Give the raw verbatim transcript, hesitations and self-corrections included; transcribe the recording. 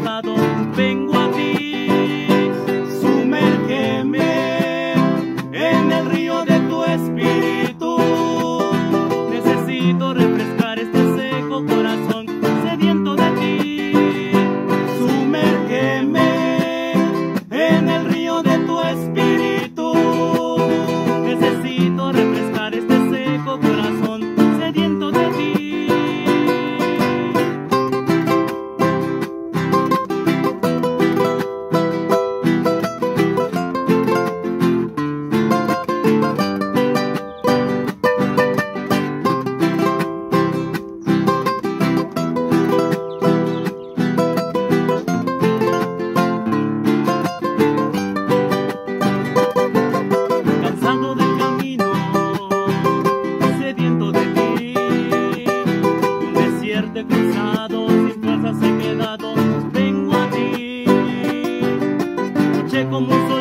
cansado, vengo a ti. Sumérgeme en el río de tu espíritu. Necesito refrescar este seco corazón sediento de ti. Sumérgeme en el río de tu espíritu. Necesito refrescar este seco corazón sediento de ti. Cansado del camino, sediento de ti. Un desierto he cruzado, sin fuerzas he quedado, vengo a ti. Luché como un